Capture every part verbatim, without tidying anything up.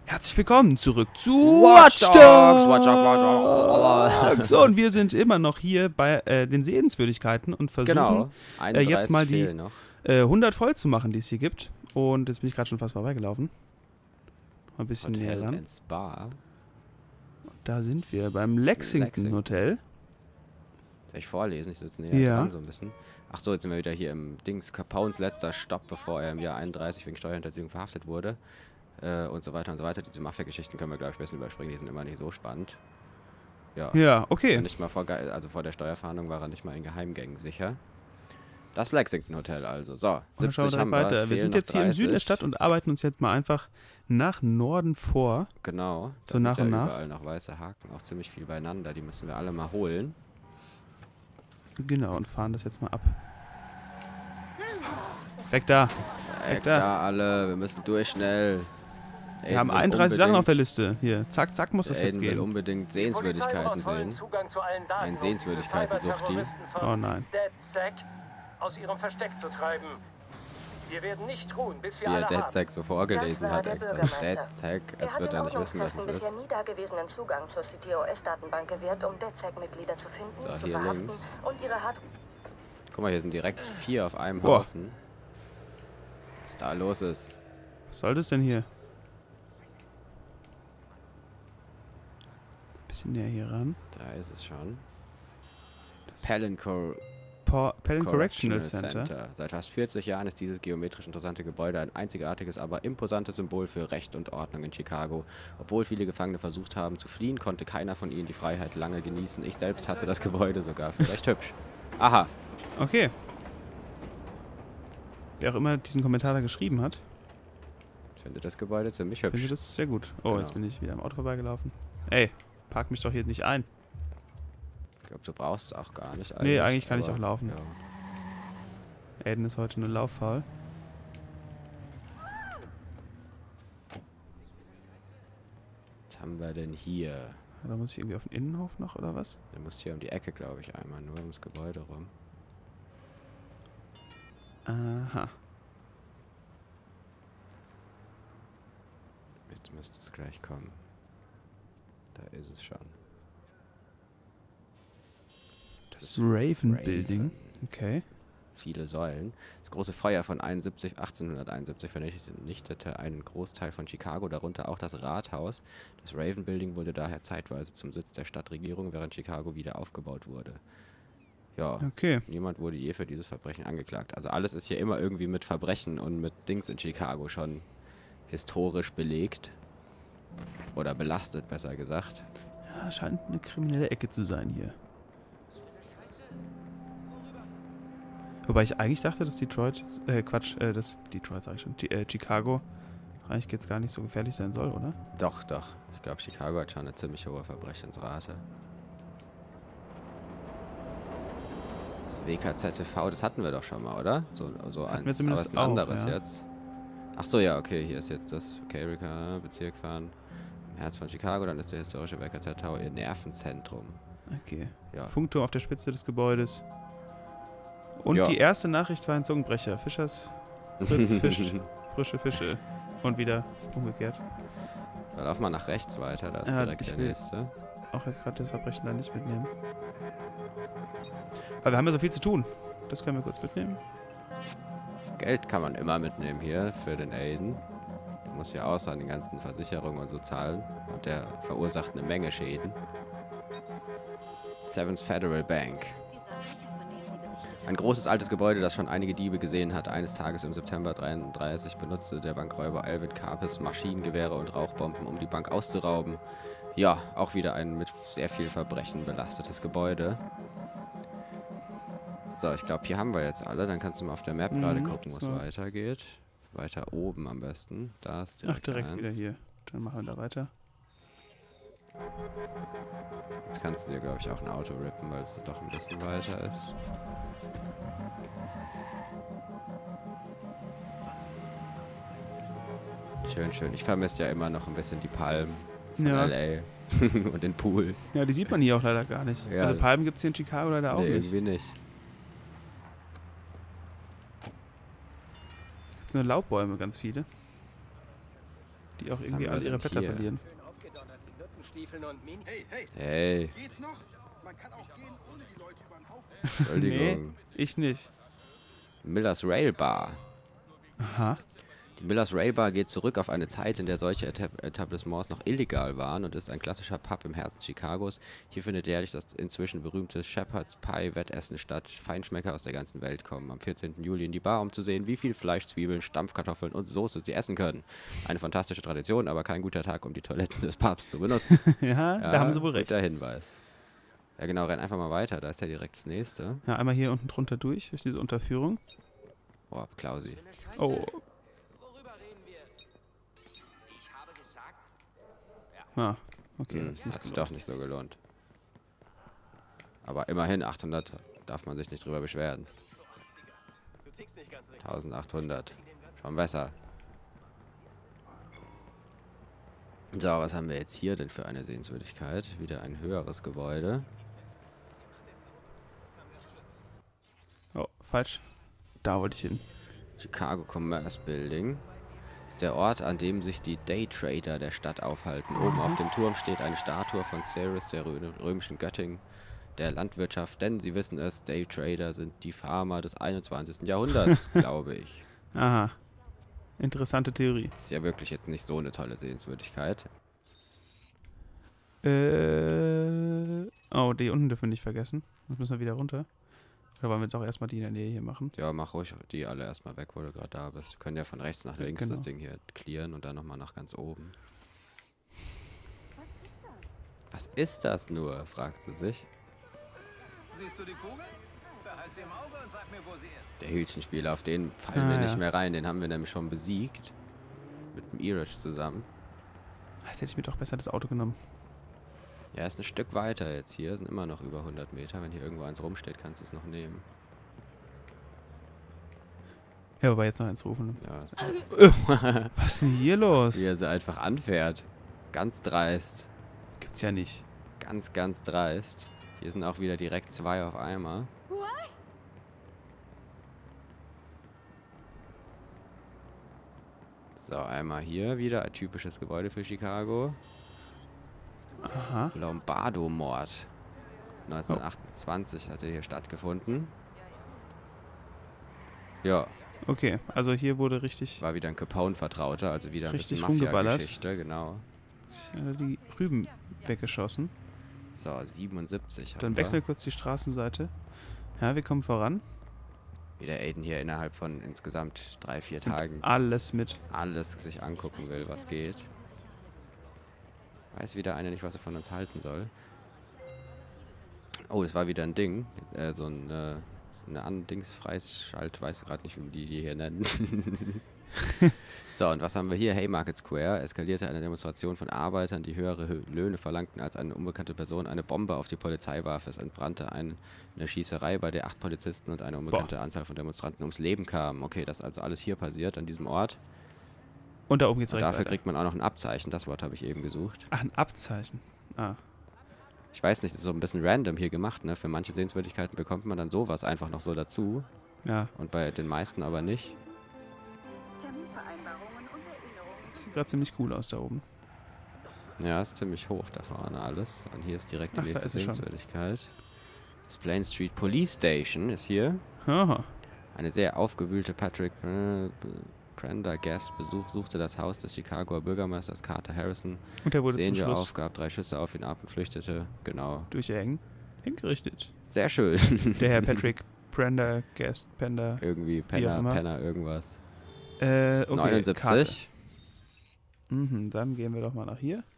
Herzlich willkommen zurück zu Watch Watch Dogs, Watch Dogs, Dogs. So, und wir sind immer noch hier bei äh, den Sehenswürdigkeiten und versuchen Genau. äh, jetzt mal die noch. äh, hundert voll zu machen, die es hier gibt. Und jetzt bin ich gerade schon fast vorbeigelaufen. Mal ein bisschen näher Hotel ran. and Spa. Da sind wir beim Lexington, Lexington. Hotel. Soll ich vorlesen? Ich sitze näher Ja. dran so ein bisschen. Ach so, jetzt sind wir wieder hier im Dings. Capones letzter Stopp, bevor er im Jahr einunddreißig wegen Steuerhinterziehung verhaftet wurde. Äh, und so weiter und so weiter. Diese Mafia-Geschichten können wir, glaube ich, ein bisschen überspringen. Die sind immer nicht so spannend. Ja. Ja, okay. Und nicht mal vor, Ge- also vor der Steuerfahndung war er nicht mal in Geheimgängen sicher. Das Lexington Hotel also. So, Und dann schauen wir siebzig direkt haben wir. weiter. es Wir fehlen sind noch jetzt hier im Süden der dreißig. Stadt und arbeiten uns jetzt mal einfach nach Norden vor. Genau. Da So sind nach ja und nach. überall noch weiße Haken. Auch ziemlich viel beieinander. Die müssen wir alle mal holen. Genau, und fahren das jetzt mal ab. Weg da. Weg da. Da alle, wir müssen durch schnell. Wir haben einunddreißig Sachen auf der Liste. Hier, zack, zack, muss das jetzt Aiden will gehen. unbedingt Sehenswürdigkeiten sehen. Ein Sehenswürdigkeiten-Suchti. Oh nein. DedSec aus ihrem Versteck zu treiben. Wir werden nicht ruhen, bis wir Wie er alle haben. DedSec so vorgelesen Das war hat der extra. Bürgermeister. DedSec, als Er würde er hat nicht wissen, was es bisher ist. nie dagewesenen Zugang zur C T O S-Datenbank gewährt, um DedSec-Mitglieder zu finden, So, zu hier verhaften links. und ihre Hard... Guck mal, hier sind direkt vier auf einem Boah. Haufen. Was da los ist. Was soll das denn hier? Bisschen näher hier ran. Da ist es schon. Pelincor Pa Pelham Correctional Center. Seit fast vierzig Jahren ist dieses geometrisch interessante Gebäude ein einzigartiges, aber imposantes Symbol für Recht und Ordnung in Chicago. Obwohl viele Gefangene versucht haben zu fliehen, konnte keiner von ihnen die Freiheit lange genießen. Ich selbst hatte das Gebäude sogar für recht hübsch. Aha. Okay. Wer auch immer diesen Kommentar da geschrieben hat, Ich finde das Gebäude ziemlich finde hübsch. das sehr gut. Oh, Genau. jetzt bin ich wieder am Auto vorbeigelaufen. Ey, park mich doch hier nicht ein. Ich glaube, du brauchst es auch gar nicht. Nee, eigentlich kann ich aber, auch laufen. Ja. Aiden ist heute nur lauffaul. Was haben wir denn hier? Da muss ich irgendwie auf den Innenhof noch, oder was? Du musst hier um die Ecke, glaube ich, einmal nur ums Gebäude rum. Aha. Jetzt müsste es gleich kommen. Da ist es schon. Das Raven Raven. Building. Okay. Viele Säulen. Das große Feuer von einundsiebzig, achtzehnhunderteinundsiebzig vernichtete einen Großteil von Chicago, darunter auch das Rathaus. Das Raven Building wurde daher zeitweise zum Sitz der Stadtregierung, während Chicago wieder aufgebaut wurde. Ja, Okay. niemand wurde je für dieses Verbrechen angeklagt. Also alles ist hier immer irgendwie mit Verbrechen und mit Dings in Chicago schon historisch belegt. Oder belastet, besser gesagt. Ja, scheint eine kriminelle Ecke zu sein hier. Wobei ich eigentlich dachte, dass Detroit, äh, Quatsch, äh, das Detroit sag ich schon, die, äh, Chicago eigentlich jetzt gar nicht so gefährlich sein soll, oder? Doch, doch. Ich glaube, Chicago hat schon eine ziemlich hohe Verbrechensrate. Das W K Z T V, das hatten wir doch schon mal, oder? So, so Hatten wir eins, zumindest aber es ist ein auch, anderes ja. jetzt. Ach so, ja, okay, hier ist jetzt das Cable Bezirk fahren. Im Herz von Chicago, dann ist der historische W K Z Tower ihr Nervenzentrum. Okay. Ja. Funkturm auf der Spitze des Gebäudes. Und Ja. die erste Nachricht war ein Zungenbrecher. Fischers Fritz fischt frische Fische. Und wieder umgekehrt. So, lauf mal nach rechts weiter, da ist Ja, direkt ich der will- nächste. Auch jetzt gerade das Verbrechen da nicht mitnehmen. Weil wir haben ja so viel zu tun. Das können wir kurz mitnehmen. Geld kann man immer mitnehmen hier für den Aiden. Der muss ja auch seine ganzen Versicherungen und so zahlen. Und der verursacht eine Menge Schäden. Seventh Federal Bank. Ein großes altes Gebäude, das schon einige Diebe gesehen hat. Eines Tages im September dreiunddreißig benutzte der Bankräuber Alvin Karpis Maschinengewehre und Rauchbomben, um die Bank auszurauben. Ja, auch wieder ein mit sehr viel Verbrechen belastetes Gebäude. So, ich glaube, hier haben wir jetzt alle. Dann kannst du mal auf der Map Mhm, gerade gucken, wo es so. weitergeht. Weiter oben am besten. Da ist Ach, direkt, direkt eins. wieder hier. Dann machen wir da weiter. Jetzt kannst du dir, glaube ich, auch ein Auto rippen, weil es doch ein bisschen weiter ist. Schön, schön. Ich vermisse ja immer noch ein bisschen die Palmen von Ja. L A und den Pool. Ja, die sieht man hier auch leider gar nicht. Ja. Also Palmen gibt es hier in Chicago leider auch Nee, nicht. irgendwie nicht. Jetzt nur Laubbäume, ganz viele. Die die auch Was irgendwie haben wir alle ihre denn Blätter hier? verlieren. Hey, hey, Hey. geht's noch? Man kann auch gehen, ohne die Leute über den Haufen. Entschuldigung. Nee, ich nicht. Millers Rail Bar. Aha. Die Millers Rail Bar geht zurück auf eine Zeit, in der solche Etab Etablissements noch illegal waren und ist ein klassischer Pub im Herzen Chicagos. Hier findet jährlich das inzwischen berühmte Shepherd's Pie Wettessen statt. Feinschmecker aus der ganzen Welt kommen am vierzehnten Juli in die Bar, um zu sehen, wie viel Fleisch, Zwiebeln, Stampfkartoffeln und Soße sie essen können. Eine fantastische Tradition, aber kein guter Tag, um die Toiletten des Pubs zu benutzen. Ja, da haben sie wohl recht. Guter Hinweis. Ja genau, renn einfach mal weiter, da ist ja direkt das nächste. Ja, einmal hier unten drunter durch, durch diese Unterführung. Oh, Klausi. Oh. Ah, okay, Hm, das ist nicht hat sich gelohnt. doch nicht so gelohnt. Aber immerhin achthundert darf man sich nicht drüber beschweren. eintausendachthundert. Schon besser. So, was haben wir jetzt hier denn für eine Sehenswürdigkeit? Wieder ein höheres Gebäude. Oh, falsch. Da wollte ich hin. Chicago Commerce Building. Ist der Ort, an dem sich die Daytrader der Stadt aufhalten. Oben auf dem Turm steht eine Statue von Ceres, der rö römischen Göttin der Landwirtschaft. Denn sie wissen es, Daytrader sind die Farmer des einundzwanzigsten Jahrhunderts, glaube ich. Aha. Interessante Theorie. Ist ja wirklich jetzt nicht so eine tolle Sehenswürdigkeit. Äh. Oh, die unten dürfen wir nicht vergessen. Das müssen wir wieder runter. Oder wollen wir doch erstmal die in der Nähe hier machen? Ja, mach ruhig die alle erstmal weg, wo du gerade da bist. Wir können ja von rechts nach links Genau. das Ding hier clearen und dann nochmal nach ganz oben. Was ist das nur? Fragt sie sich. Siehst du die Kugel? Behalt sie im Auge und sag mir, wo sie ist. Der Hütchenspieler, auf den fallen Ah, wir ja. nicht mehr rein. Den haben wir nämlich schon besiegt. Mit dem Irish zusammen. Jetzt hätte ich mir doch besser das Auto genommen. Ja, ist ein Stück weiter jetzt hier. Sind immer noch über hundert Meter. Wenn hier irgendwo eins rumsteht, kannst du es noch nehmen. Ja, aber jetzt noch eins rufen. Ja, ist Was ist denn hier los? wie er sie einfach anfährt. Ganz dreist. Gibt's ja nicht. Ganz, ganz dreist. Hier sind auch wieder direkt zwei auf einmal. So, einmal hier wieder ein typisches Gebäude für Chicago. Aha. Lombardo-Mord. neunzehnhundertachtundzwanzig hatte hier stattgefunden. Ja, Okay, also hier wurde richtig war wieder ein Capone-Vertrauter, also wieder ein Richtig bisschen rumgeballert. Mafia-Geschichte, genau. äh, die Rüben weggeschossen. So, siebenundsiebzig. haben Dann wir. wechseln wir kurz die Straßenseite. Ja, wir kommen voran. Wie der Aiden hier innerhalb von insgesamt drei, vier Tagen Alles mit. alles sich angucken will, was geht. Weiß wieder einer nicht, was er von uns halten soll. Oh, das war wieder ein Ding. Äh, so ein, äh, eine Andings-Freischalt, weiß gerade nicht, wie die die hier nennen. So, und was haben wir hier? Haymarket Square eskalierte eine Demonstration von Arbeitern, die höhere Hö- Löhne verlangten, als eine unbekannte Person eine Bombe auf die Polizei warf. Es entbrannte ein, eine Schießerei, bei der acht Polizisten und eine unbekannte Anzahl von Demonstranten ums Leben kamen. Okay, das ist also alles hier passiert, an diesem Ort. Und da oben geht's Und direkt dafür weiter. kriegt man auch noch ein Abzeichen. Das Wort habe ich eben gesucht. Ach, ein Abzeichen. Ah. Ich weiß nicht, das ist so ein bisschen random hier gemacht, ne? Für manche Sehenswürdigkeiten bekommt man dann sowas einfach noch so dazu. Ja, Und bei den meisten aber nicht. Terminvereinbarungen und Erinnerungen. das sieht gerade ziemlich cool aus da oben. Ja, ist ziemlich hoch da vorne alles. Und hier ist direkt die Ach, da nächste ist sie schon. Sehenswürdigkeit. Das Plain Street Police Station ist hier. Aha. Eine sehr aufgewühlte Patrick Pre- Prendergast Besuch suchte das Haus des Chicagoer Bürgermeisters Carter Harrison. Und der wurde zum Senior Schluss auf, gab drei Schüsse auf ihn ab und flüchtete. Genau. durch Eng hingerichtet. Sehr schön. Der Herr Patrick Prendergast, Pender. Irgendwie auch Penner, immer. Penner, irgendwas. Äh, okay, Karte. neunundsiebzig. Mhm, dann gehen wir doch mal nach hier.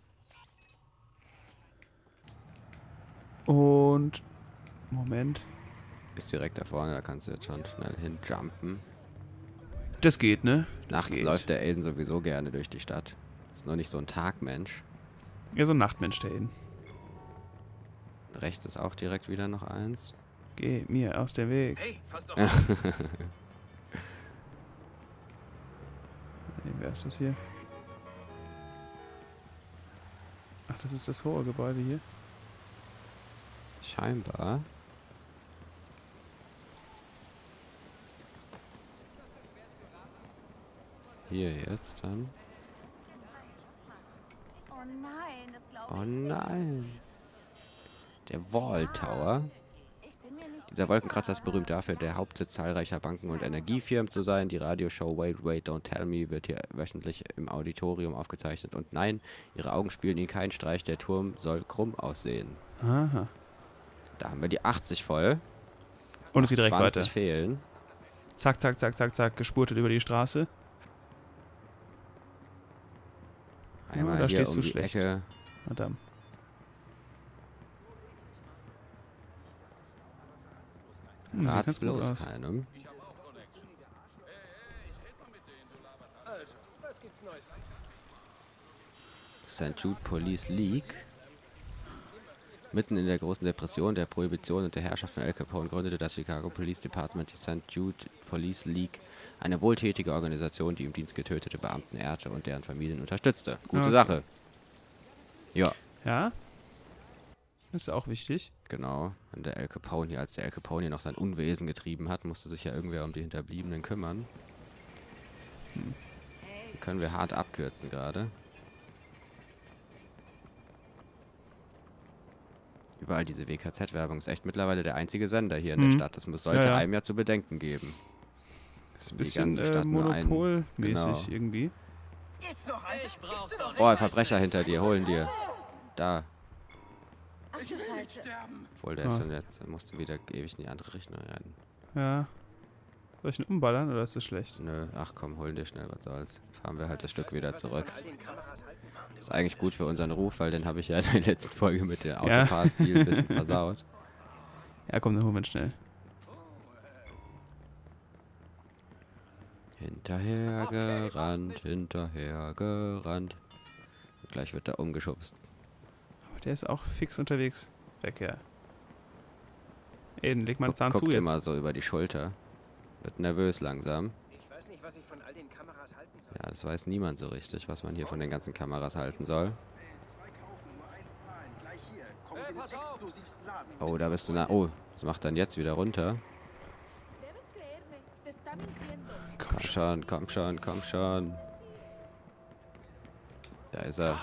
Und Moment. Ist direkt da vorne, da kannst du jetzt schon schnell hinjumpen. Das geht, ne? Das Nachts geht. läuft der Aiden sowieso gerne durch die Stadt. Ist nur nicht so ein Tagmensch. Ja, so ein Nachtmensch, der ihn. Rechts ist auch direkt wieder noch eins. Geh mir aus dem Weg. Hey, pass doch Ja. auf. Nee, wer ist das hier? Ach, das ist das hohe Gebäude hier. Scheinbar. Hier jetzt dann. Oh nein, das glaube Oh ich nicht. nein. Der Wall Tower. Ich bin mir nicht Dieser Wolkenkratzer ist berühmt dafür, der Hauptsitz zahlreicher Banken und Energiefirmen zu sein. Die Radioshow Wait, Wait, Don't Tell Me wird hier wöchentlich im Auditorium aufgezeichnet. Und nein, ihre Augen spielen ihnen keinen Streich. Der Turm soll krumm aussehen. Aha. Da haben wir die achtzig voll. Und es geht direkt zwanzig weiter. fehlen. Zack, zack, zack, zack, zack, gespurtet über die Straße. Einmal da hier stehst um du die schlecht. Ecke. Verdammt. Hm, sieht Rat's ganz gut bloß aus. keinem. Sankt Jude Police League. Mitten in der großen Depression, der Prohibition und der Herrschaft von Al Capone gründete das Chicago Police Department die Sankt Jude Police League, eine wohltätige Organisation, die im Dienst getötete Beamten ehrte und deren Familien unterstützte. Gute Okay. Sache. Ja, Ja. Ist auch wichtig. genau. Und der Al Capone hier, als der Al Capone hier noch sein Unwesen getrieben hat, musste sich ja irgendwer um die Hinterbliebenen kümmern. Hm. Die können wir hart abkürzen gerade. Überall diese W K Z-Werbung ist echt mittlerweile der einzige Sender hier in Mhm. der Stadt. Das muss, sollte Ja, ja. einem ja zu bedenken geben. Ist ein Die bisschen ganze äh, Stadt nur einen- monopolmäßig genau. irgendwie. Oh, ein Verbrecher hinter dir, holen dir. Da. Ach du Scheiße. Obwohl, der Ah. ist schon jetzt, musste wieder ewig in die andere Richtung rennen. Ja. Soll ich ihn umballern oder ist das schlecht? Nö, ach komm, holen dir schnell, was soll's. Fahren wir halt das Stück wieder zurück. Ist eigentlich gut für unseren Ruf, weil den habe ich ja in der letzten Folge mit dem Ja. Autofahrstil ein bisschen versaut. Ja, komm, dann holen wir ihn schnell. Hinterher gerannt, hinterher gerannt. Und gleich wird er umgeschubst. Aber der ist auch fix unterwegs. Weg, ja. Eden, leg mal einen Guck, Zahn zu guckt jetzt. immer so über die Schulter. Wird nervös langsam. Ich weiß nicht, was ich von all den Kameras halten soll. Ja, das weiß niemand so richtig, was man hier von den ganzen Kameras halten soll. Zwei kaufen, nur eins zahlen. Gleich hier. Kommen Sie in den exklusivsten Laden. Oh, da bist du na. Oh, was macht dann jetzt wieder runter? Debes creerme, te está mintiendo. Komm schon, komm schon, komm schon. Da ist er.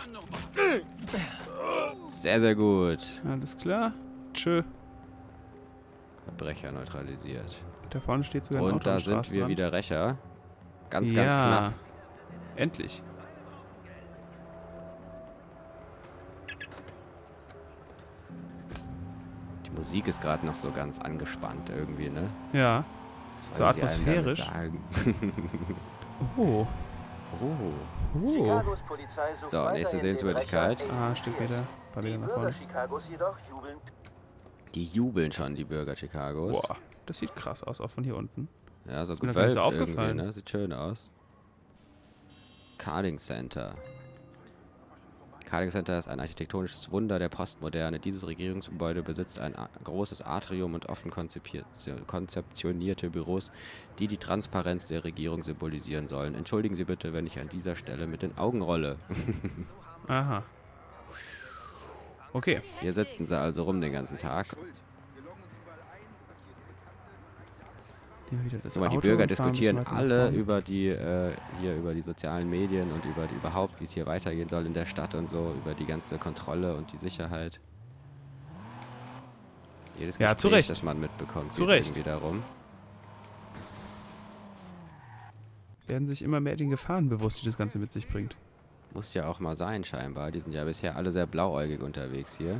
Sehr, sehr gut. Alles klar. Tschö. Verbrecher neutralisiert. Da vorne steht sogar ein Auto Und da am sind wir Straßenrand. wieder Rächer. Ganz, ja. ganz knapp. Endlich. Die Musik ist gerade noch so ganz angespannt irgendwie, ne? Ja. Was So wollen sie einem atmosphärisch. damit sagen? Oh. Oh. Oh. Chicagos Polizei sucht So, nächste weiterhin den Sehenswürdigkeit. Rächer Ah, ein Stück Meter. Ein paar Die Meter nach Bürger vorne. Chicagos jedoch jubeln. Die jubeln schon, die Bürger Chicagos. Boah. Das sieht krass aus, auch von hier unten. Ja, so Ist mir noch gar nicht gewölbt so irgendwie, aufgefallen. ne? Sieht schön aus. Carding Center. Carding Center ist ein architektonisches Wunder der Postmoderne. Dieses Regierungsgebäude besitzt ein a- großes Atrium und offen konzipiert, konzeptionierte Büros, die die Transparenz der Regierung symbolisieren sollen. Entschuldigen Sie bitte, wenn ich an dieser Stelle mit den Augen rolle. Aha. Okay. Hier sitzen sie also rum den ganzen Tag. Schuld. Wir loggen uns überall ein, markieren Bekannte. Nehmen wir wieder das Guck mal, die Auto Bürger und fahren ein bisschen diskutieren weiter nach alle vorne. über die, äh, hier über die sozialen Medien und über die, überhaupt, wie es hier weitergehen soll in der Stadt und so, über die ganze Kontrolle und die Sicherheit. Jedes Ja, Gespräch, zu Recht. das man mitbekommt, Zu geht Recht. irgendwie darum. Werden sich immer mehr den Gefahren bewusst, die das Ganze mit sich bringt. Muss ja auch mal sein, scheinbar. Die sind ja bisher alle sehr blauäugig unterwegs hier.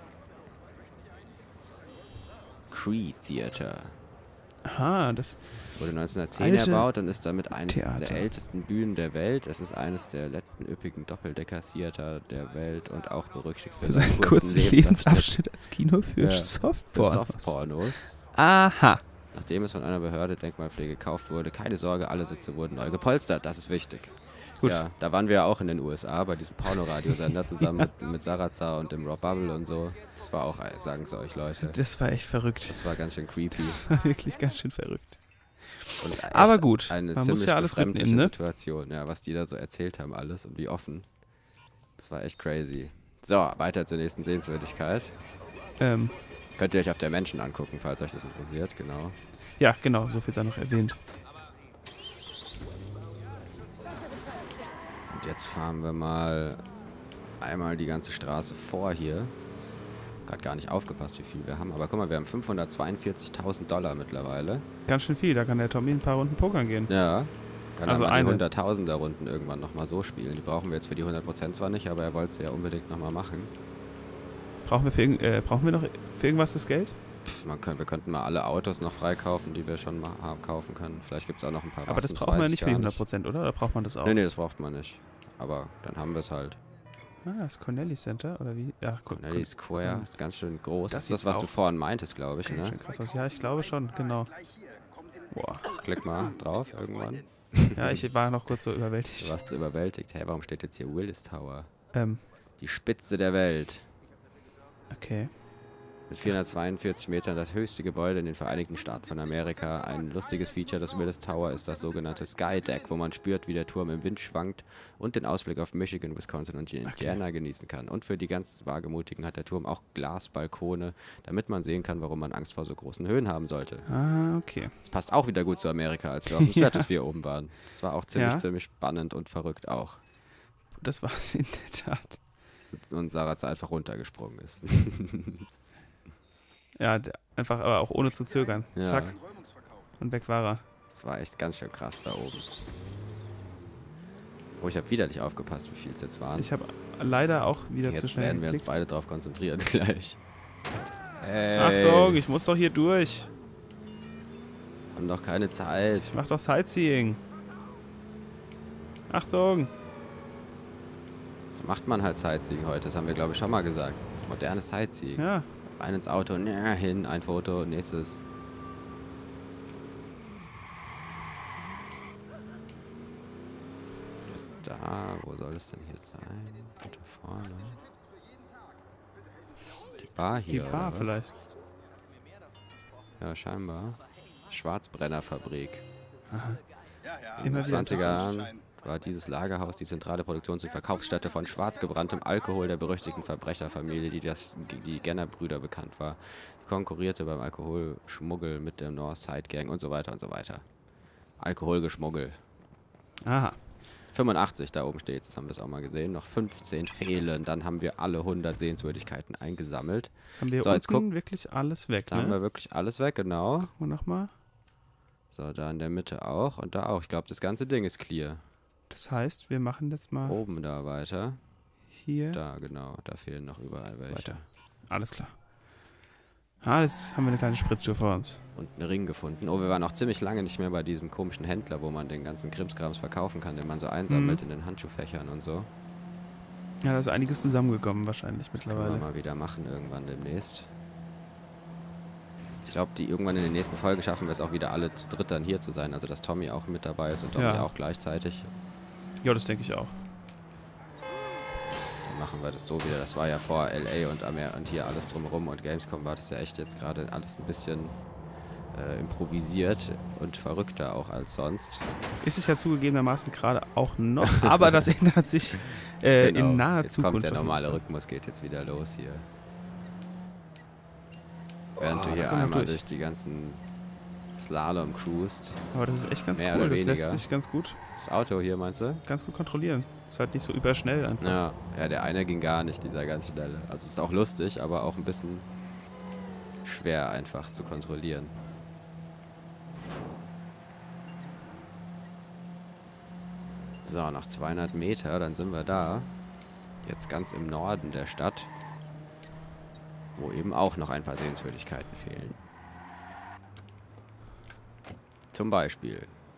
Cree Theater. Aha, das. Wurde neunzehnhundertzehn Alte erbaut und ist damit eines Theater. der ältesten Bühnen der Welt. Es ist eines der letzten üppigen Doppeldecker-Theater der Welt und auch berüchtigt für, Für seinen kurzen Lebensabschnitt als Kino für Ja, Für Softpornos. Softpornos. Aha. Nachdem es von einer Behörde Denkmalpflege gekauft wurde, keine Sorge, alle Sitze wurden neu gepolstert. Das ist wichtig. Gut. Ja, da waren wir ja auch in den U S A bei diesem Pornoradiosender zusammen mit, mit Sarazar und dem Rob Bubble und so. Das war auch, sagen sie euch Leute. Das war echt verrückt. Das war ganz schön creepy. Das war wirklich ganz schön verrückt. Und echt Aber gut, eine man muss ziemlich ja alles befremdliche mitnehmen, ne? Situation, ja, was die da so erzählt haben alles und wie offen. Das war echt crazy. So, weiter zur nächsten Sehenswürdigkeit. Ähm, Könnt ihr euch auf der Menschen angucken, falls euch das interessiert, genau. ja, genau, so viel sei noch erwähnt. Und jetzt fahren wir mal einmal die ganze Straße vor hier. Gerade gar nicht aufgepasst, wie viel wir haben. Aber guck mal, wir haben fünfhundertzweiundvierzigtausend Dollar mittlerweile. Ganz schön viel, da kann der Tommy ein paar Runden pokern gehen. Ja. Kann Also also die eine. hunderttausender Runden irgendwann nochmal so spielen. Die brauchen wir jetzt für die hundert Prozent zwar nicht, aber er wollte sie ja unbedingt nochmal machen. Brauchen wir, für, irg- äh, brauchen wir noch für irgendwas das Geld? Pff, man könnte, wir könnten mal alle Autos noch freikaufen, die wir schon mal haben, kaufen können. Vielleicht gibt es auch noch ein paar Aber das Waffen, braucht man ja weiß nicht ich für die gar hundert Prozent, oder? Oder braucht man das auch? Nee, nee, das braucht man nicht. Aber dann haben wir es halt. Ah, das Cornelli Center, oder wie? Ach, Con- Cornelli Con- Square ist ganz schön groß. Das Das ist das, sieht was du auch vorhin meintest, glaube ich, Ganz ne? schön krass aus. Ja, ich glaube schon, genau. Gleich hier. Kommen Sie in Boah. Klick mal drauf irgendwann. Ja, ich war noch kurz so Du überwältigt. warst so überwältigt. Hey, warum steht jetzt hier Willis Tower? Ähm, Die Spitze der Welt. okay. Mit vierhundertzweiundvierzig Metern das höchste Gebäude in den Vereinigten Staaten von Amerika. Ein lustiges Feature des Willis Tower ist das sogenannte Sky Deck, wo man spürt, wie der Turm im Wind schwankt und den Ausblick auf Michigan, Wisconsin und Indiana genießen kann. Und für die ganz Wagemutigen hat der Turm auch Glasbalkone, damit man sehen kann, warum man Angst vor so großen Höhen haben sollte. Ah, okay. Das passt auch wieder gut zu Amerika, als wir auf dem Ja. Stratosphere oben waren. Das war auch ziemlich, Ja. ziemlich spannend und verrückt auch. Das war es in der Tat. Und Sarah einfach runtergesprungen ist. Ja, der, einfach aber auch ohne zu zögern. Ja. Zack, Räumungsverkauf. und weg war er. Das war echt ganz schön krass da oben. Oh, ich habe wieder nicht aufgepasst, wie viel es jetzt waren. Ich habe leider auch wieder zu Jetzt schnell werden wir uns geklickt. beide drauf konzentrieren gleich. Hey, Achtung, ich muss doch hier durch. haben doch keine Zeit. Ich mach doch Sightseeing. Achtung. So macht man halt Sightseeing heute, das haben wir glaube ich schon mal gesagt. Das moderne Sightseeing. Ja, Rein ins Auto, näher hin, ein Foto, nächstes. Da, wo soll es denn hier sein? Da vorne. Die Bar die hier. oder Bar was? vielleicht. Ja, scheinbar. Schwarzbrennerfabrik. Ja, ja. Immer In den wieder zwanziger interessant. Jahren war dieses Lagerhaus die zentrale Produktions- und Verkaufsstätte von schwarz gebranntem Alkohol der berüchtigten Verbrecherfamilie, die das die Genner-Brüder bekannt war. Die konkurrierte beim Alkoholschmuggel mit der Northside Gang und so weiter und so weiter. Alkoholgeschmuggel. Aha. fünfundachtzig, da oben steht, das haben wir es auch mal gesehen. Noch fünfzehn fehlen, dann haben wir alle hundert Sehenswürdigkeiten eingesammelt. Jetzt haben wir So, jetzt unten wirklich alles weg, Da haben wir ne? wirklich alles weg, genau. Gucken wir nochmal. So, da in der Mitte auch und da auch. Ich glaube, das ganze Ding ist clear. Das heißt, wir machen jetzt mal Oben da weiter. hier Da, genau. Da fehlen noch überall welche. weiter. Alles klar. Ah, jetzt haben wir eine kleine Spritztour vor uns. Und einen Ring gefunden. Oh, wir waren auch ziemlich lange nicht mehr bei diesem komischen Händler, wo man den ganzen Krimskrams verkaufen kann, den man so einsammelt Mhm. in den Handschuhfächern und so. Ja, da ist einiges zusammengekommen wahrscheinlich Können wir mittlerweile. mal wieder machen irgendwann demnächst. Ich glaube, die irgendwann in der nächsten Folge schaffen wir es auch wieder alle zu dritt dann hier zu sein. Also, dass Tommy auch mit dabei ist und Tommy Ja. auch gleichzeitig. Ja, das denke ich auch. Dann machen wir das so wieder. Das war ja vor L A und, Amer und hier alles drumherum und Gamescom war das ja echt jetzt gerade alles ein bisschen äh, improvisiert und verrückter auch als sonst. Ist es ja zugegebenermaßen gerade auch noch, aber das ändert sich äh, Genau. in naher jetzt Zukunft. kommt der auf jeden normale Fall. Rhythmus, geht jetzt wieder los hier. Während Oh, du da hier kommen wir einmal durch. durch die ganzen Slalom cruist. Aber das ist echt ganz Mehr cool. oder Das lässt weniger. sich ganz gut, Das Auto hier, meinst du? ganz gut kontrollieren. Ist halt nicht so überschnell einfach. Ja, ja, der eine ging gar nicht, dieser ganz schnelle. Also es ist auch lustig, aber auch ein bisschen schwer einfach zu kontrollieren. So, noch zweihundert Meter, dann sind wir da. Jetzt ganz im Norden der Stadt, wo eben auch noch ein paar Sehenswürdigkeiten fehlen. Zum Beispiel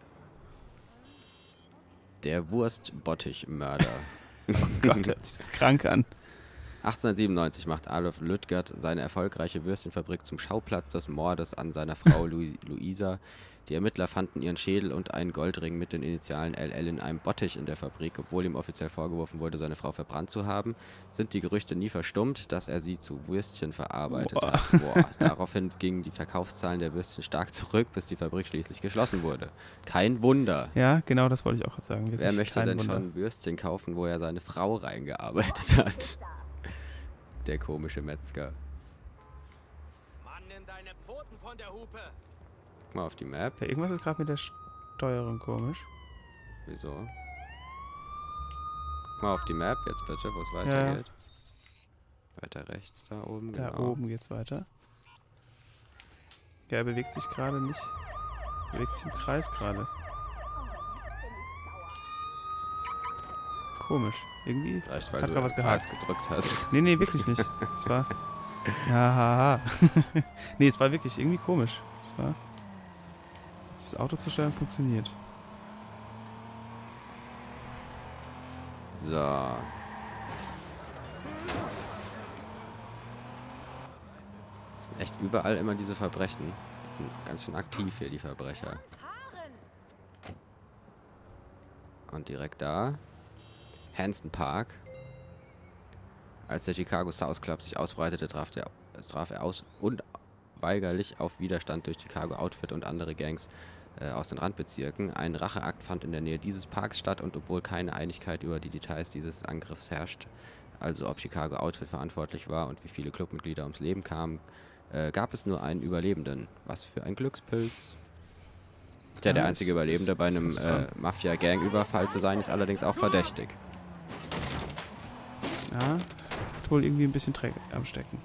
der Wurstbottich-Mörder. Oh Gott, hört sich das krank an. achtzehnhundertsiebenundneunzig macht Adolf Lüttgert seine erfolgreiche Würstchenfabrik zum Schauplatz des Mordes an seiner Frau Lu Luisa. Die Ermittler fanden ihren Schädel und einen Goldring mit den Initialen L L in einem Bottich in der Fabrik. Obwohl ihm offiziell vorgeworfen wurde, seine Frau verbrannt zu haben, sind die Gerüchte nie verstummt, dass er sie zu Würstchen verarbeitet Boah. hat. Boah. Daraufhin gingen die Verkaufszahlen der Würstchen stark zurück, bis die Fabrik schließlich geschlossen wurde. Kein Wunder. Ja, genau das wollte ich auch gerade sagen. Wer Wirklich möchte kein denn Wunder. schon Würstchen kaufen, wo er seine Frau reingearbeitet hat? Der komische Metzger. Mann, nimm deine Pfoten von der Hupe! Guck mal auf die Map. Ja, irgendwas ist gerade mit der Steuerung komisch. Wieso? Guck mal auf die Map jetzt bitte, wo es weitergeht. Ja. Weiter rechts, da oben. Da genau. oben geht's weiter. Ja, er bewegt sich gerade nicht. Er bewegt sich im Kreis gerade. Komisch. Irgendwie Vielleicht, weil hat du gerade was Kreis gehakt. gedrückt hast. Nee, nee, wirklich nicht. Es war... Ja, haha. Nee, es war wirklich irgendwie komisch. Es war... Das Auto zu steuern funktioniert. So. Es sind echt überall immer diese Verbrechen. Die sind ganz schön aktiv hier, die Verbrecher. Und direkt da. Hanson Park. Als der Chicago South Club sich ausbreitete, traf, der, traf er aus unweigerlich auf Widerstand durch Chicago Outfit und andere Gangs äh, aus den Randbezirken. Ein Racheakt fand in der Nähe dieses Parks statt und obwohl keine Einigkeit über die Details dieses Angriffs herrscht, also ob Chicago Outfit verantwortlich war und wie viele Clubmitglieder ums Leben kamen, äh, gab es nur einen Überlebenden. Was für ein Glückspilz. Der, der Ja, einzige es- Überlebende es- bei es einem ist äh, dran. Mafia-Gang-Überfall zu sein, ist allerdings auch verdächtig. Ja, hat wohl irgendwie ein bisschen Dreck am Stecken.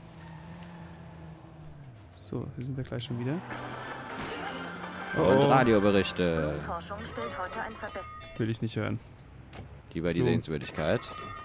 So, hier sind wir gleich schon wieder. Oh, Und oh, Radioberichte. Forschung stellt heute ein Verbesserung. will ich nicht hören. Über die So. Sehenswürdigkeit.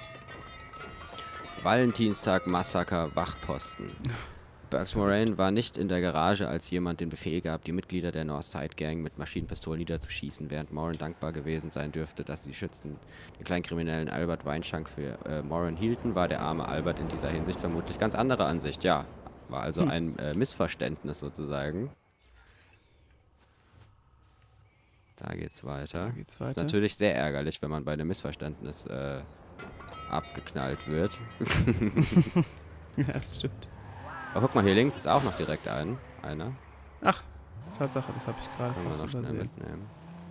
Valentinstag-Massaker Wachposten. Burks Moraine war nicht in der Garage, als jemand den Befehl gab, die Mitglieder der Northside Gang mit Maschinenpistolen niederzuschießen, während Moran dankbar gewesen sein dürfte, dass die Schützen den Kleinkriminellen Albert Weinschank für äh, Moran hielten, war der arme Albert in dieser Hinsicht vermutlich ganz anderer Ansicht. Ja, war also Hm. ein äh, Missverständnis sozusagen. Da geht's weiter. Da geht's Ist weiter. natürlich sehr ärgerlich, wenn man bei einem Missverständnis äh, abgeknallt wird. Ja, das stimmt. Aber guck mal, hier links ist auch noch direkt ein, einer. Ach, Tatsache, das habe ich gerade Können wir fast noch schnell übersehen. mitnehmen.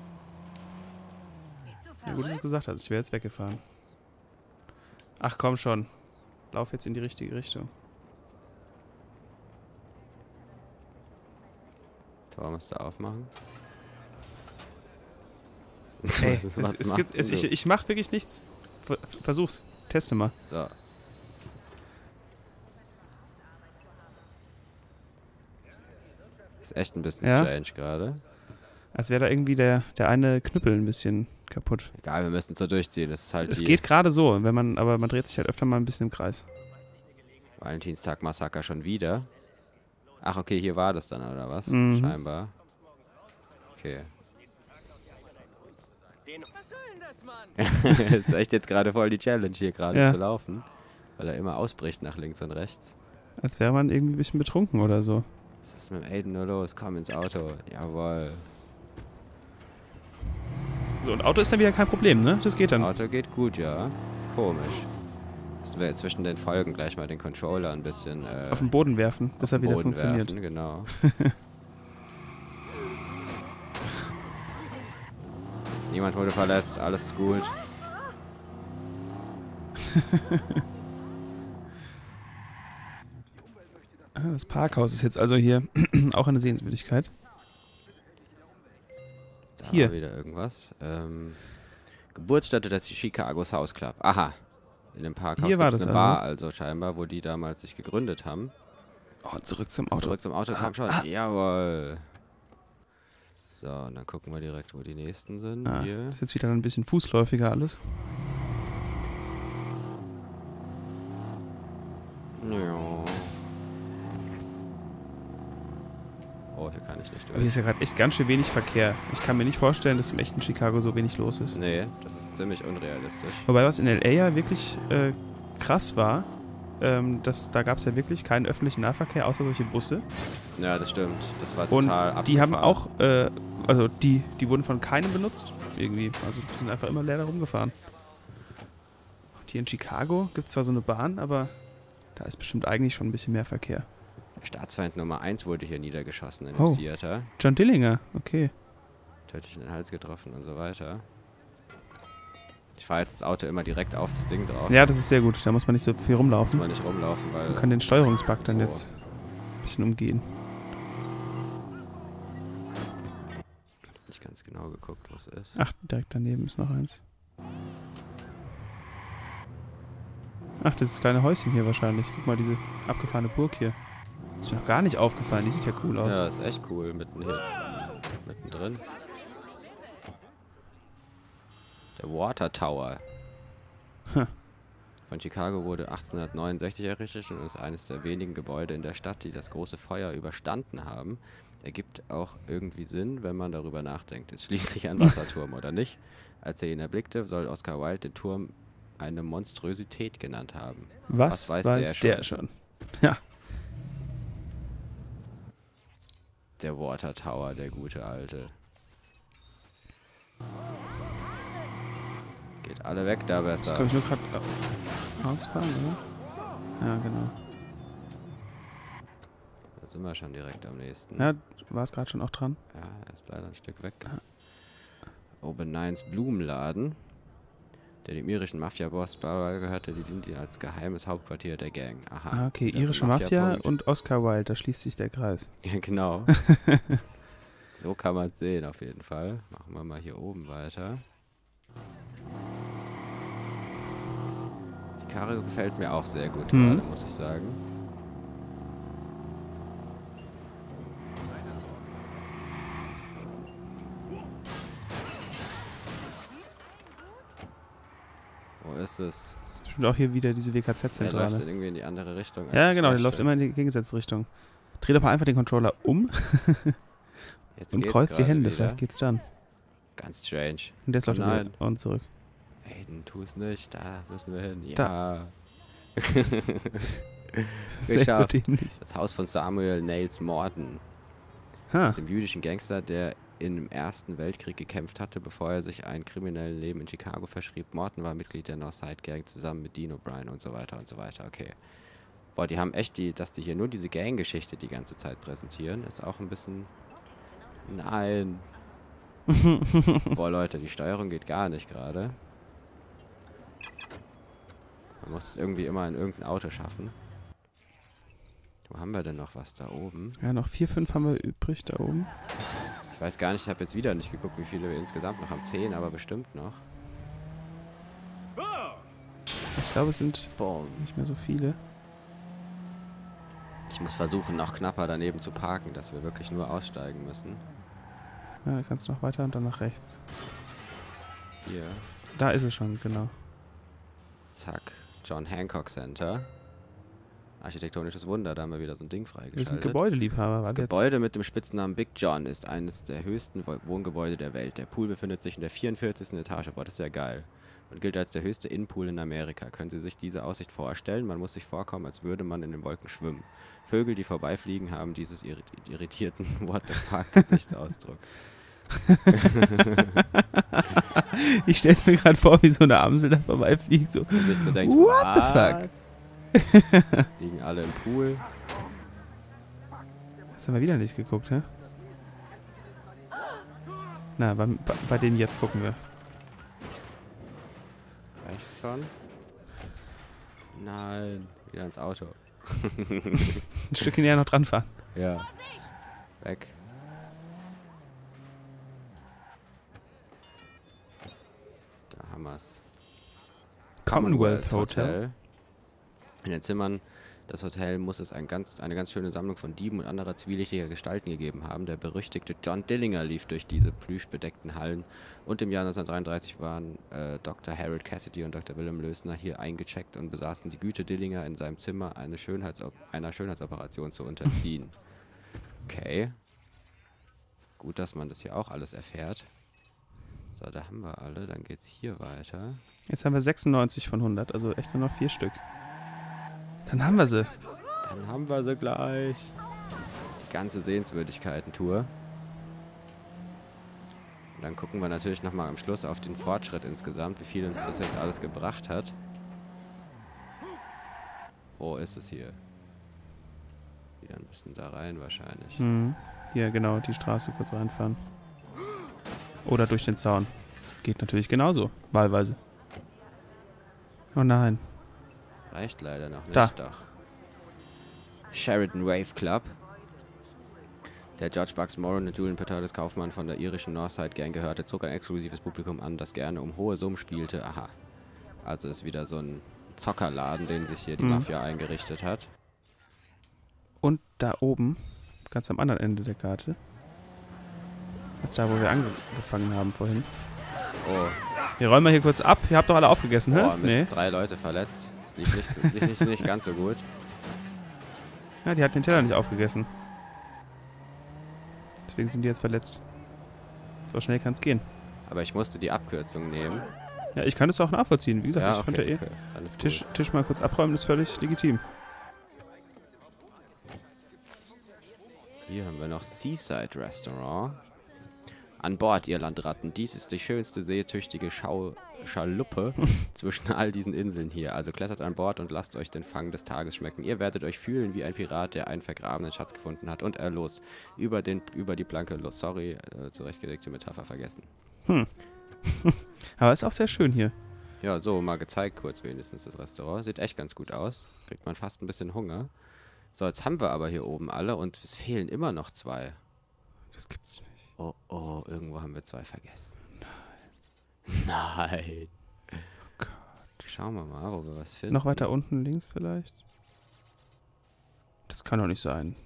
Ja, gut, dass du es gesagt hast. Ich wäre jetzt weggefahren. Ach, komm schon. Lauf jetzt in die richtige Richtung. Tor musst du aufmachen. Ey, Was es, es machst gibt, es, denn ich, du? ich mach wirklich nichts. Ver- Versuch's. Teste mal. So. Ist echt ein bisschen Ja? strange gerade. Als wäre da irgendwie der, der eine Knüppel ein bisschen kaputt. Egal, wir müssen es so durchziehen. Das ist halt Es die geht gerade so, wenn man, aber man dreht sich halt öfter mal ein bisschen im Kreis. Valentinstag-Massaker schon wieder. Ach, okay, hier war das dann, oder was? Mhm. Scheinbar. Okay. Das ist echt jetzt gerade voll die Challenge, hier gerade Ja. zu laufen. Weil er immer ausbricht nach links und rechts. Als wäre man irgendwie ein bisschen betrunken oder so. Was ist mit dem Aiden nur los? Komm ins Auto. Jawohl. So, und Auto ist dann wieder kein Problem, ne? Das geht dann. Auto geht gut, ja. Ist komisch. Müssen wir jetzt zwischen den Folgen gleich mal den Controller ein bisschen äh, Auf den Boden werfen, bis er auf den wieder Boden funktioniert. werfen, genau. Niemand wurde verletzt, alles ist gut. Ah, das Parkhaus ist jetzt also hier auch eine Sehenswürdigkeit. Da Hier. war wieder irgendwas. Ähm, Geburtsstätte des Chicago South Club. Aha. In dem Parkhaus Hier war gibt es das eine also. Bar, also scheinbar, wo die damals sich gegründet haben. Oh, zurück zum Auto. Zurück zum Auto kam schon. Jawohl. So, und dann gucken wir direkt, wo die nächsten sind. Ah, Hier. ist jetzt wieder ein bisschen fußläufiger alles. Ja. Oh, hier kann ich nicht Aber hier durch. ist ja gerade echt ganz schön wenig Verkehr. Ich kann mir nicht vorstellen, dass im echten Chicago so wenig los ist. Nee, das ist ziemlich unrealistisch. Wobei, was in L A ja wirklich äh, krass war, ähm, dass, da gab es ja wirklich keinen öffentlichen Nahverkehr, außer solche Busse. Ja, das stimmt. Das war Und total die haben abgefahren. auch, äh, also die, die wurden von keinem benutzt, irgendwie. Also die sind einfach immer leer da rumgefahren. Und hier in Chicago gibt es zwar so eine Bahn, aber da ist bestimmt eigentlich schon ein bisschen mehr Verkehr. Staatsfeind Nummer eins wurde hier niedergeschossen in Oh. dem Theater. John Dillinger, okay. Tödlich in den Hals getroffen und so weiter. Ich fahre jetzt das Auto immer direkt auf das Ding drauf. Ja, das ist sehr gut. Da muss man nicht so viel Muss rumlaufen. man nicht rumlaufen, weil... Man kann den Steuerungsbug dann Oh. jetzt ein bisschen umgehen. nicht ganz genau geguckt, was ist. Ach, direkt daneben ist noch eins. Ach, das ist das kleine Häuschen hier wahrscheinlich. Guck mal, diese abgefahrene Burg hier. Ist mir noch gar nicht aufgefallen. Die sieht ja cool aus. Ja, ist echt cool. Mitten hier. Mittendrin. Der Water Tower. Hm. Von Chicago wurde achtzehnhundertneunundsechzig errichtet und ist eines der wenigen Gebäude in der Stadt, die das große Feuer überstanden haben. Ergibt auch irgendwie Sinn, wenn man darüber nachdenkt. Ist schließlich ein Wasserturm, oder nicht? Als er ihn erblickte, soll Oscar Wilde den Turm eine Monstrosität genannt haben. Was, Was weiß, weiß der, der schon? schon? Ja. Der Water Tower, der gute alte. Geht alle weg da Das besser. glaube ich nur gerade ausfahren, oder? Ja, genau. Da sind wir schon direkt am nächsten. Ja, war es gerade schon auch dran. Ja, er ist leider ein Stück weg. O'Banine's Blumenladen, der dem irischen Mafia-Boss gehörte, die diente als geheimes Hauptquartier der Gang. Aha. Ah, okay, das ist irische ein Mafia Mafia-Punkt. und Oscar Wilde, da schließt sich der Kreis. Ja, genau. So kann man es sehen, auf jeden Fall. Machen wir mal hier oben weiter. Die Karre gefällt mir auch sehr gut Hm. gerade, muss ich sagen. Wo ist es? Und auch hier wieder diese Der läuft W K Z-Zentrale. dann irgendwie in die andere Richtung. als Ja, ich genau, der möchte. läuft immer in die gegensätzliche Richtung. Dreh doch mal einfach den Controller um Jetzt und geht's kreuz die gerade Hände, wieder. vielleicht geht's dann. Ganz strange. Und jetzt Oh läuft er nein. wieder und zurück. Aiden, tu es nicht. Da müssen wir hin. Ja. Da. Das ist echt so Geschafft. dämlich. Das Haus von Samuel Niles Morton, Ha. dem jüdischen Gangster, der im Ersten Weltkrieg gekämpft hatte, bevor er sich ein kriminelles Leben in Chicago verschrieb. Morton war Mitglied der Northside Gang zusammen mit Dean O'Brien und so weiter und so weiter. Okay. Boah, die haben echt die, dass die hier nur diese Gang-Geschichte die ganze Zeit präsentieren, ist auch ein bisschen... Nein. Boah, Leute, die Steuerung geht gar nicht gerade. Man muss es irgendwie immer in irgendein Auto schaffen. Wo haben wir denn noch was da oben? Ja, noch vier, fünf haben wir übrig da oben. Ich weiß gar nicht, ich habe jetzt wieder nicht geguckt, wie viele wir insgesamt noch haben. Zehn, aber bestimmt noch. Ich glaube, es sind Boom. nicht mehr so viele. Ich muss versuchen, noch knapper daneben zu parken, dass wir wirklich nur aussteigen müssen. Ja, dann kannst du noch weiter und dann nach rechts. Hier. Da ist es schon, genau. Zack. John Hancock Center. Architektonisches Wunder, da haben wir wieder so ein Ding Wir sind freigeschaltet. Gebäudeliebhaber. Das warte jetzt. Gebäude mit dem Spitznamen Big John ist eines der höchsten Wo- Wohngebäude der Welt. Der Pool befindet sich in der vierundvierzigsten Etage. Boah, das ist ja geil. Und gilt als der höchste Innenpool in Amerika. Können Sie sich diese Aussicht vorstellen? Man muss sich vorkommen, als würde man in den Wolken schwimmen. Vögel, die vorbeifliegen, haben dieses irrit- irritierten What the fuck Gesichtsausdruck. Ich stell's mir gerade vor, wie so eine Amsel da vorbeifliegt. So. Und sich so denkt, What the fuck? fuck? Liegen alle im Pool. Das haben wir wieder nicht geguckt, hä? Na, bei, bei, bei denen jetzt gucken wir. Rechts schon. Nein, wieder ins Auto. Ein Stückchen näher noch dran fahren. Ja. Weg. Da haben wir's. Commonwealth Hotel. In den Zimmern des Hotels muss es ein ganz, eine ganz schöne Sammlung von Dieben und anderer zwielichtiger Gestalten gegeben haben. Der berüchtigte John Dillinger lief durch diese plüschbedeckten Hallen und im Jahr neunzehnhundertdreiunddreißig waren äh, Doktor Harold Cassidy und Doktor William Lösner hier eingecheckt und besaßen die Güte, Dillinger in seinem Zimmer eine Schönheitsop einer Schönheitsoperation zu unterziehen. Okay. Gut, dass man das hier auch alles erfährt. So, da haben wir alle. Dann geht's hier weiter. Jetzt haben wir sechsundneunzig von hundert, also echt nur noch vier Stück. Dann haben wir sie. Dann haben wir sie gleich. Die ganze Sehenswürdigkeiten-Tour. Und dann gucken wir natürlich nochmal am Schluss auf den Fortschritt insgesamt, wie viel uns das jetzt alles gebracht hat. Wo ist es hier? Wieder ein bisschen da rein wahrscheinlich. Mhm. Hier, genau, die Straße kurz reinfahren. Oder durch den Zaun. Geht natürlich genauso, wahlweise. Oh nein. Reicht leider noch nicht, Da. doch. Sheridan Wave Club. Der George Bucks Moran und Julian Petardis Kaufmann von der irischen Northside Gang gehörte, zog ein exklusives Publikum an, das gerne um hohe Summen spielte. Aha. Also ist wieder so ein Zockerladen, den sich hier die Mhm. Mafia eingerichtet hat. Und da oben, ganz am anderen Ende der Karte, als da, wo wir angefangen haben vorhin. Oh, Wir räumen mal hier kurz ab. Ihr habt doch alle aufgegessen, hä? oh Mist, Nee. drei Leute verletzt. Das lief nicht, so- lief nicht, nicht ganz so gut. Ja, die hat den Teller nicht aufgegessen. Deswegen sind die jetzt verletzt. So schnell kann es gehen. Aber ich musste die Abkürzung nehmen. Ja, ich kann es auch nachvollziehen. Wie gesagt, Ja, ich fand ja okay, eh, okay. Alles gut. Tisch, Tisch mal kurz abräumen ist völlig legitim. Hier haben wir noch Seaside Restaurant. An Bord, ihr Landratten. Dies ist die schönste seetüchtige Schau Schaluppe zwischen all diesen Inseln hier. Also klettert an Bord und lasst euch den Fang des Tages schmecken. Ihr werdet euch fühlen wie ein Pirat, der einen vergrabenen Schatz gefunden hat. Und er los. Über, den, über die Planke los. Sorry, äh, zurechtgelegte Metapher vergessen. Hm. Aber ist auch sehr schön hier. Ja, so, mal gezeigt kurz wenigstens das Restaurant. Sieht echt ganz gut aus. Kriegt man fast ein bisschen Hunger. So, jetzt haben wir aber hier oben alle und es fehlen immer noch zwei. Das gibt's nicht. Oh, oh, irgendwo haben wir zwei vergessen. Nein. Nein. Oh Gott. Schauen wir mal, wo wir was finden. Noch weiter unten links vielleicht? Das kann doch nicht sein.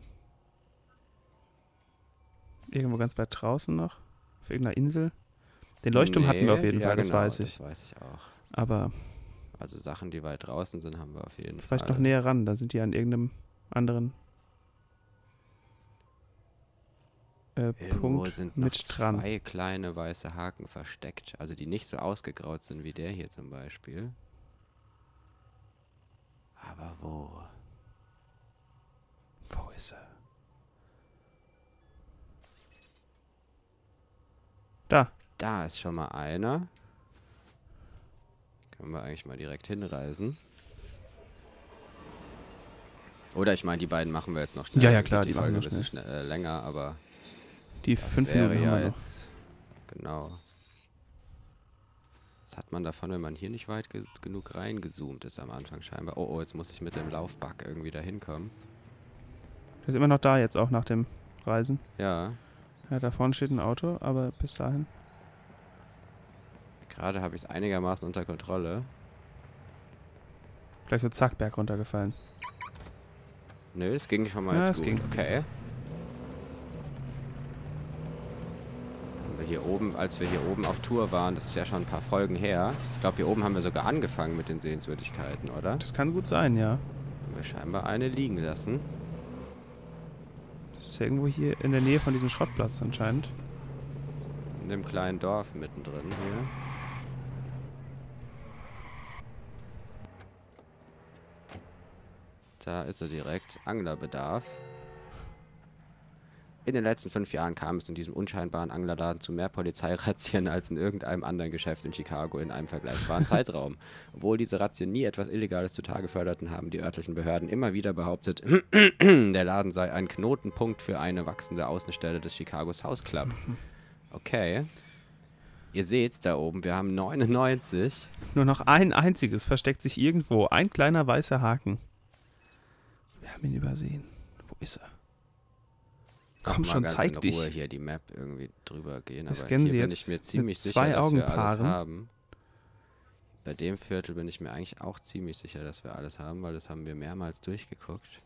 Irgendwo ganz weit draußen noch? Auf irgendeiner Insel? Den Leuchtturm hatten wir auf jeden ja, Fall, das genau, weiß ich. Das weiß ich auch. Aber Also Sachen, die weit draußen sind, haben wir auf jeden Fall. vielleicht noch näher ran, da sind die an irgendeinem anderen äh, Irgendwo Punkt sind noch mit dran. zwei kleine weiße Haken versteckt. Also die nicht so ausgegraut sind wie der hier zum Beispiel. Aber wo? Wo ist er? Da. Da ist schon mal einer. Können wir eigentlich mal direkt hinreisen. Oder ich meine, die beiden machen wir jetzt noch schnell. Ja, ja, Dann klar, geht die Folge machen ein wir bisschen schnell, äh, länger, aber Die das fünf wäre Minuten ja haben wir noch. jetzt. Genau. Was hat man davon, wenn man hier nicht weit ge genug reingezoomt ist am Anfang scheinbar? Oh, oh, jetzt muss ich mit dem Laufbug irgendwie da hinkommen. Der ist immer noch da jetzt, auch nach dem Reisen. Ja, Ja, da vorne steht ein Auto, aber bis dahin. gerade habe ich es einigermaßen unter Kontrolle. Gleich so zack, Berg runtergefallen. Nö, es ging schon mal Ja, jetzt es gut. ging. Okay. Haben wir hier oben, als wir hier oben auf Tour waren, das ist ja schon ein paar Folgen her. Ich glaube, hier oben haben wir sogar angefangen mit den Sehenswürdigkeiten, oder? Das kann gut sein, ja. Haben wir scheinbar eine liegen lassen. Das ist ja irgendwo hier in der Nähe von diesem Schrottplatz anscheinend. In dem kleinen Dorf mittendrin hier. Da ist er direkt. Anglerbedarf. In den letzten fünf Jahren kam es in diesem unscheinbaren Anglerladen zu mehr Polizeirazzien als in irgendeinem anderen Geschäft in Chicago in einem vergleichbaren Zeitraum. Obwohl diese Razzien nie etwas Illegales zutage förderten, haben die örtlichen Behörden immer wieder behauptet, der Laden sei ein Knotenpunkt für eine wachsende Außenstelle des Chicago South Club. Okay. Ihr seht's da oben, wir haben neunundneunzig. Nur noch ein einziges versteckt sich irgendwo. Ein kleiner weißer Haken. Wir haben ihn übersehen. Wo ist er? Komm Mal schon, ganz zeig in dich. Ruhe hier die Map irgendwie drüber gehen. Wir Aber scannen hier sie bin jetzt ich mir mit ziemlich sicher, zwei dass wir alles Augenpaaren. haben. Bei dem Viertel bin ich mir eigentlich auch ziemlich sicher, dass wir alles haben, weil das haben wir mehrmals durchgeguckt.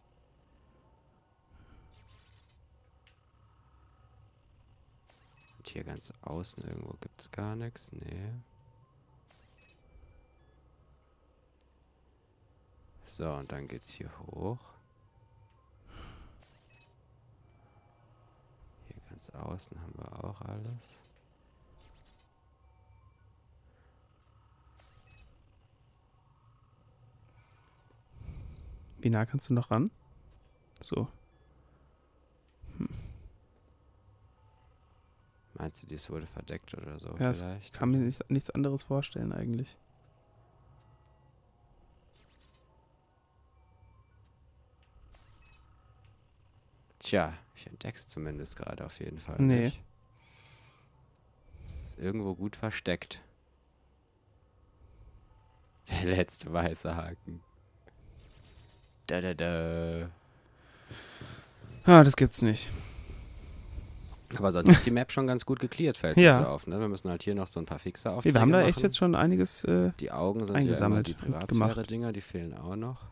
Und hier ganz außen irgendwo gibt es gar nichts. Nee. So, und dann geht's hier hoch. Hier ganz außen haben wir auch alles. Wie nah kannst du noch ran? So. Meinst du, dies wurde verdeckt oder so Ja, es vielleicht? kann mir nicht, nichts anderes vorstellen eigentlich. Tja, ich entdeck's zumindest gerade auf jeden Fall Nee. nicht. Es ist irgendwo gut versteckt. Der letzte weiße Haken. Da da da. Ah, das gibt's nicht. Aber sonst ist die Map schon ganz gut gecleart, fällt mir Ja. so auf. Ne? Wir müssen halt hier noch so ein paar Fixer Nee, wir haben da echt machen. jetzt schon einiges äh, Die Augen sind eingesammelt ja und immer die gemacht. Privatsphäre-Dinger, die fehlen auch noch.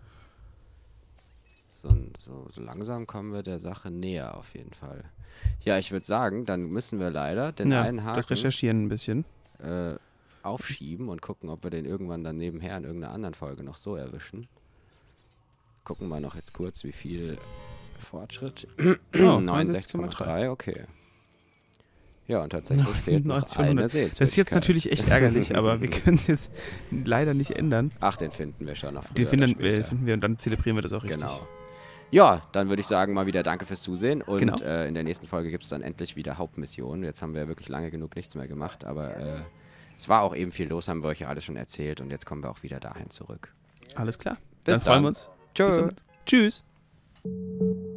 So, so, so langsam kommen wir der Sache näher auf jeden Fall. Ja, ich würde sagen, dann müssen wir leider den ja, einen das Haken Recherchieren ein bisschen. äh, aufschieben und gucken, ob wir den irgendwann dann nebenher in irgendeiner anderen Folge noch so erwischen. Gucken wir noch jetzt kurz, wie viel Fortschritt. Oh, neunundsechzig Komma drei, okay. Ja, und tatsächlich fehlt noch eine Sehenswürdigkeit. Das ist jetzt natürlich echt ärgerlich, aber wir können es jetzt leider nicht ändern. Ach, den finden wir schon noch früher Den oder finden, später. äh, finden wir und dann zelebrieren wir das auch richtig. Genau. Ja, dann würde ich sagen, mal wieder danke fürs Zusehen und Genau. äh, in der nächsten Folge gibt es dann endlich wieder Hauptmissionen. Jetzt haben wir wirklich lange genug nichts mehr gemacht, aber äh, es war auch eben viel los, haben wir euch ja alles schon erzählt und jetzt kommen wir auch wieder dahin zurück. Alles klar. Bis Dann freuen dann. wir uns. Tschö. Bis dann. Tschüss.